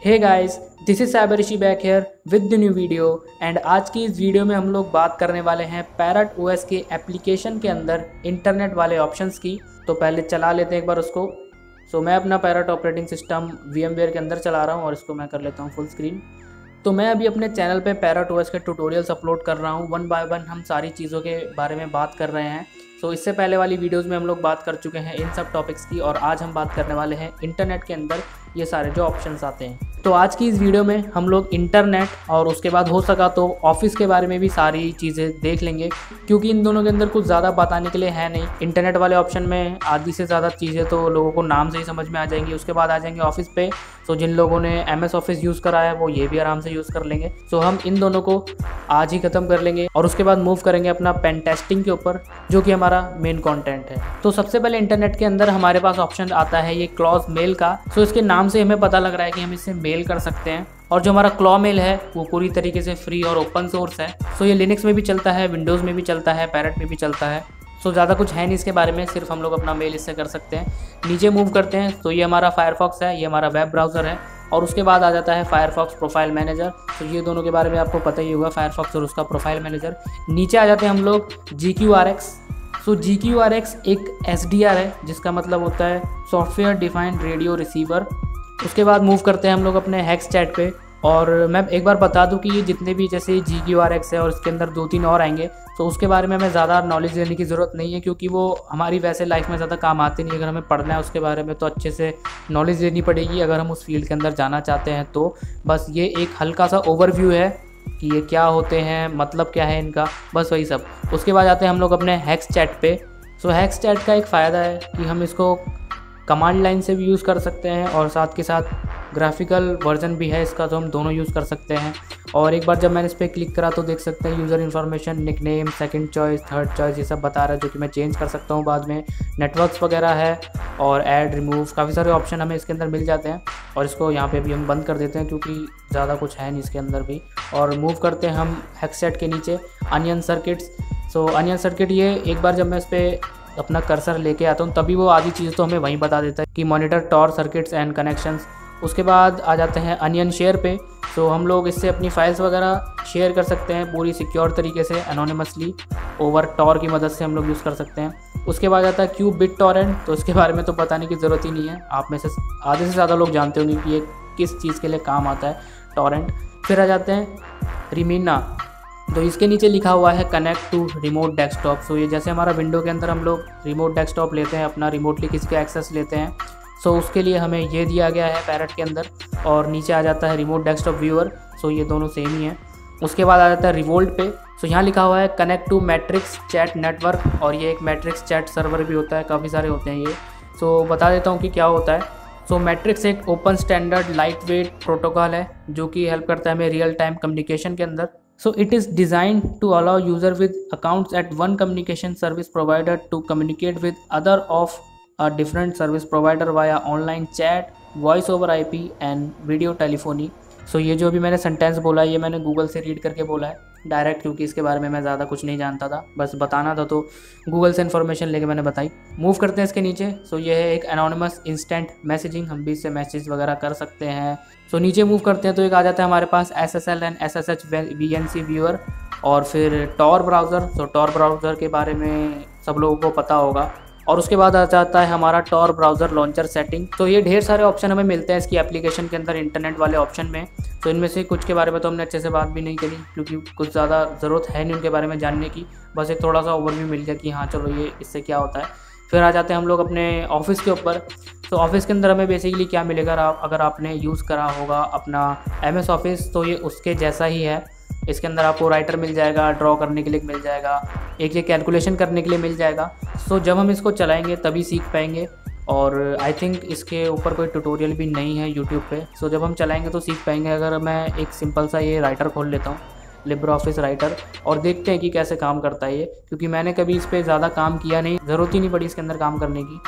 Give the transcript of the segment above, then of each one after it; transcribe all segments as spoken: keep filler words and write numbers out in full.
Hey guys, this is cyber Rishi back here with the new video. And आज की इस video में हम लोग बात करने वाले हैं पैरट ओएस के एप्लीकेशन के अंदर इंटरनेट वाले ऑप्शंस की। तो पहले चला लेते हैं एक बार उसको। सो so, मैं अपना पैरट ऑपरेटिंग सिस्टम वीएमवेयर के अंदर चला रहा हूँ और इसको मैं कर लेता हूँ फुल स्क्रीन। तो मैं अभी अपने चैनल पे पैरट ओएस के ट्यूटोरियल्स अपलोड कर रहा हूँ। वन बाय वन हम सारी चीज़ों के बारे में बात कर रहे हैं। सो so, इससे पहले वाली वीडियोस में हम लोग बात कर चुके हैं इन सब टॉपिक्स की, और आज हम बात करने वाले हैं इंटरनेट के अंदर ये सारे जो ऑप्शंस आते हैं। तो आज की इस वीडियो में हम लोग इंटरनेट और उसके बाद हो सका तो ऑफिस के बारे में भी सारी चीज़ें देख लेंगे, क्योंकि इन दोनों के अंदर कुछ ज़्यादा बताने के लिए है नहीं। इंटरनेट वाले ऑप्शन में आधी से ज़्यादा चीज़ें तो लोगों को नाम से ही समझ में आ जाएंगी। उसके बाद आ जाएंगे ऑफिस पे। सो जिन लोगों ने एम एस ऑफिस यूज़ करा है वो ये भी आराम से यूज़ कर लेंगे। सो हम इन दोनों को आज ही ख़त्म कर लेंगे और उसके बाद मूव करेंगे अपना पेन टेस्टिंग के ऊपर, जो कि हमारा मेन कंटेंट है। तो सबसे पहले इंटरनेट के अंदर हमारे पास ऑप्शन आता है ये क्लॉज मेल का। सो इसके नाम से हमें पता लग रहा है कि हम इससे मेल कर सकते हैं, और जो हमारा क्लॉ मेल है वो पूरी तरीके से फ्री और ओपन सोर्स है। सो ये लिनक्स में भी चलता है, विंडोज़ में भी चलता है, पैरट में भी चलता है। सो ज़्यादा कुछ है नहीं इसके बारे में, सिर्फ हम लोग अपना मेल इससे कर सकते हैं। नीचे मूव करते हैं तो ये हमारा फायरफॉक्स है, ये हमारा वेब ब्राउज़र है, और उसके बाद आ जाता है फायरफॉक्स प्रोफाइल मैनेजर। तो ये दोनों के बारे में आपको पता ही होगा, फायरफॉक्स और उसका प्रोफाइल मैनेजर। नीचे आ जाते हैं हम लोग G Q R X. So G Q R X एक एस डी आर है, जिसका मतलब होता है सॉफ्टवेयर डिफाइंड रेडियो रिसीवर। उसके बाद मूव करते हैं हम लोग अपने हेक्स चैट पे। और मैं एक बार बता दूं कि ये जितने भी जैसे जी क्यू आर एक्स है और इसके अंदर दो तीन और आएंगे, तो उसके बारे में हमें ज़्यादा नॉलेज लेने की ज़रूरत नहीं है, क्योंकि वो हमारी वैसे लाइफ में ज़्यादा काम आते नहीं। अगर हमें पढ़ना है उसके बारे में तो अच्छे से नॉलेज लेनी पड़ेगी अगर हम उस फील्ड के अंदर जाना चाहते हैं। तो बस ये एक हल्का सा ओवरव्यू है कि ये क्या होते हैं, मतलब क्या है इनका, बस वही सब। उसके बाद आते हैं हम लोग अपने हेक्स चैट पे। सो हेक्स चैट का एक फ़ायदा है कि हम इसको कमांड लाइन से भी यूज़ कर सकते हैं, और साथ के साथ ग्राफिकल वर्जन भी है इसका, तो हम दोनों यूज़ कर सकते हैं। और एक बार जब मैंने इस पर क्लिक करा तो देख सकते हैं user information, nickname, second choice, third choice, ये सब बता रहा है, जो कि मैं चेंज कर सकता हूँ बाद में। नेटवर्क्स वगैरह है और ऐड, रिमूव, काफ़ी सारे ऑप्शन हमें इसके अंदर मिल जाते हैं। और इसको यहाँ पे भी हम बंद कर देते हैं क्योंकि ज़्यादा कुछ है नहीं इसके अंदर भी। और मूव करते हैं हम हेक्स चैट के नीचे onion circuits. So onion circuit, ये एक बार जब मैं इस पर अपना कर्सर लेके आता हूँ तभी वो आधी चीज़ तो हमें वहीं बता देता है कि monitor Tor circuits and connections. उसके बाद आ जाते हैं अनियन शेयर पे। सो हम लोग इससे अपनी फाइल्स वगैरह शेयर कर सकते हैं पूरी सिक्योर तरीके से, एनोनिमसली, ओवर टॉर की मदद से हम लोग यूज़ कर सकते हैं। उसके बाद आता है क्यूब बिट टॉरेंट। तो इसके बारे में तो बताने की ज़रूरत ही नहीं है, आप में से आधे से ज़्यादा लोग जानते होंगे कि ये किस चीज़ के लिए काम आता है, टॉरेंट। फिर आ जाते हैं रिमीना। तो इसके नीचे लिखा हुआ है connect to remote desktop. So ये जैसे हमारा विंडो के अंदर हम लोग रिमोट डेस्कटॉप लेते हैं, अपना रिमोटली किसी का एक्सेस लेते हैं, सो so, उसके लिए हमें ये दिया गया है पैरट के अंदर। और नीचे आ जाता है रिमोट डेस्कटॉप व्यूअर। सो ये दोनों सेम ही हैं। उसके बाद आ जाता है रिवोल्ट पे। सो so, यहाँ लिखा हुआ है connect to Matrix chat network, और ये एक मैट्रिक्स चैट सर्वर भी होता है, काफ़ी सारे होते हैं ये। सो so, बता देता हूँ कि क्या होता है। सो मैट्रिक्स एक open standard lightweight protocol है, जो कि हेल्प करता है हमें रियल टाइम कम्युनिकेशन के अंदर। So it is designed to allow user with accounts at one communication service provider to communicate with other of a different service provider via online chat, voice over I P and video telephony। So so ये जो भी मैंने sentence बोला है ये मैंने Google से read करके बोला है डायरेक्ट, क्योंकि इसके बारे में मैं ज़्यादा कुछ नहीं जानता था, बस बताना था तो गूगल से इन्फॉर्मेशन लेके मैंने बताई। मूव करते हैं इसके नीचे। सो so ये है एक एनोनिमस इंस्टेंट मैसेजिंग, हम भी इससे मैसेज वगैरह कर सकते हैं। सो so नीचे मूव करते हैं तो एक आ जाता है हमारे पास S S L and S S H V N C viewer, और फिर Tor browser. So Tor browser के बारे में सब लोगों को पता होगा। और उसके बाद आ जाता है हमारा टॉर ब्राउज़र लॉन्चर सेटिंग। तो ये ढेर सारे ऑप्शन हमें मिलते हैं इसकी एप्लीकेशन के अंदर, इंटरनेट वाले ऑप्शन में। तो इनमें से कुछ के बारे में तो हमने अच्छे से बात भी नहीं करी, क्योंकि कुछ ज़्यादा ज़रूरत है नहीं उनके बारे में जानने की, बस एक थोड़ा सा ओवरव्यू मिल गया कि हाँ चलो ये इससे क्या होता है। फिर आ जाते हैं हम लोग अपने ऑफिस के ऊपर। तो ऑफिस के अंदर हमें बेसिकली क्या मिलेगा, अगर आपने यूज़ करा होगा अपना एम एस ऑफिस तो ये उसके जैसा ही है। इसके अंदर आपको राइटर मिल जाएगा, ड्रॉ करने के लिए मिल जाएगा, एक ये कैलकुलेशन करने के लिए मिल जाएगा। सो जब हम इसको चलाएंगे तभी सीख पाएंगे, और आई थिंक इसके ऊपर कोई ट्यूटोरियल भी नहीं है यूट्यूब पे। सो जब हम चलाएंगे तो सीख पाएंगे। अगर मैं एक सिंपल सा ये राइटर खोल लेता हूँ, लिब्रे ऑफिस राइटर, और देखते हैं कि कैसे काम करता है ये, क्योंकि मैंने कभी इस पर ज़्यादा काम किया नहीं, ज़रूरत ही नहीं पड़ी इसके अंदर काम करने की।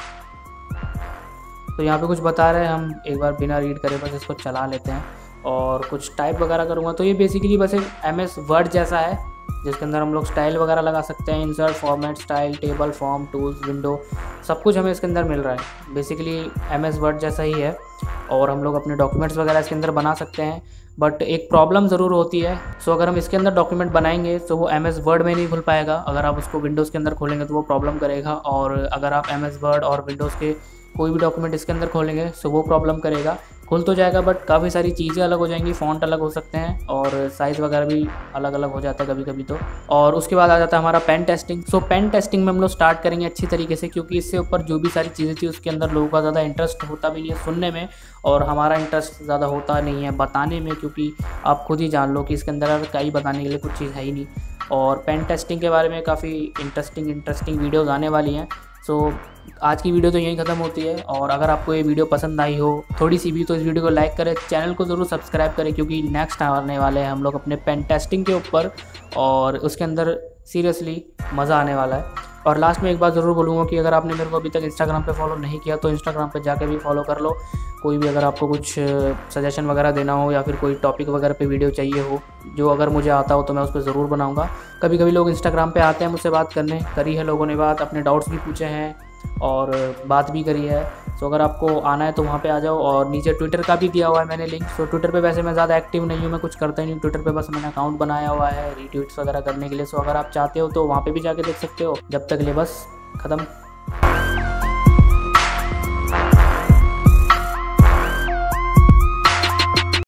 तो यहाँ पे कुछ बता रहे हैं, हम एक बार बिना रीड करे बस इसको चला लेते हैं। और कुछ टाइप वगैरह करूँगा तो ये बेसिकली बस एक एम एस वर्ड जैसा है, जिसके अंदर हम लोग स्टाइल वगैरह लगा सकते हैं, insert, format, style, table, form, tools, window, सब कुछ हमें इसके अंदर मिल रहा है। बेसिकली एम एस वर्ड जैसा ही है और हम लोग अपने डॉक्यूमेंट्स वगैरह इसके अंदर बना सकते हैं। बट एक प्रॉब्लम ज़रूर होती है। सो अगर हम इसके अंदर डॉक्यूमेंट बनाएंगे तो वो एम एस वर्ड में नहीं खुल पाएगा। अगर आप उसको विंडोज़ के अंदर खोलेंगे तो वो प्रॉब्लम करेगा, और अगर आप एम एस वर्ड और विंडोज़ के कोई भी डॉक्यूमेंट इसके अंदर खोलेंगे तो वो प्रॉब्लम करेगा। खुल तो जाएगा बट काफ़ी सारी चीज़ें अलग हो जाएंगी, फ़ॉन्ट अलग हो सकते हैं और साइज़ वगैरह भी अलग अलग हो जाता है कभी कभी तो। और उसके बाद आ जाता है हमारा pen testing. So pen testing में हम लोग स्टार्ट करेंगे अच्छी तरीके से, क्योंकि इससे ऊपर जो भी सारी चीज़ें थी उसके अंदर लोगों का ज़्यादा इंटरेस्ट होता भी नहीं है सुनने में, और हमारा इंटरेस्ट ज़्यादा होता नहीं है बताने में, क्योंकि आप खुद ही जान लो कि इसके अंदर कई बताने के लिए कुछ चीज़ है ही नहीं। और पेन टेस्टिंग के बारे में काफ़ी इंटरेस्टिंग इंटरेस्टिंग वीडियोज़ आने वाली हैं। सो आज की वीडियो तो यहीं ख़त्म होती है, और अगर आपको ये वीडियो पसंद आई हो थोड़ी सी भी तो इस वीडियो को लाइक करें, चैनल को ज़रूर सब्सक्राइब करें, क्योंकि नेक्स्ट आने वाले हैं हम लोग अपने पेन टेस्टिंग के ऊपर, और उसके अंदर सीरियसली मज़ा आने वाला है। और लास्ट में एक बात ज़रूर बोलूँगा कि अगर आपने मेरे को अभी तक इंस्टाग्राम पे फॉलो नहीं किया तो इंस्टाग्राम पे जाके भी फॉलो कर लो। कोई भी अगर आपको कुछ सजेशन वगैरह देना हो या फिर कोई टॉपिक वगैरह पे वीडियो चाहिए हो, जो अगर मुझे आता हो तो मैं उस पर ज़रूर बनाऊँगा। कभी कभी लोग इंस्टाग्राम पे आते हैं मुझसे बात करने, करी है लोगों ने बात, अपने डाउट्स भी पूछे हैं और बात भी करी है। सो अगर आपको आना है तो वहाँ पे आ जाओ। और नीचे ट्विटर का भी दिया हुआ है मैंने लिंक। सो ट्विटर पे वैसे मैं ज़्यादा एक्टिव नहीं हूँ, मैं कुछ करता ही नहीं ट्विटर पे, बस मैंने अकाउंट बनाया हुआ है रीट्वीट्स वगैरह करने के लिए। सो अगर आप चाहते हो तो वहाँ पे भी जाके देख सकते हो। जब तक ले बस ख़त्म।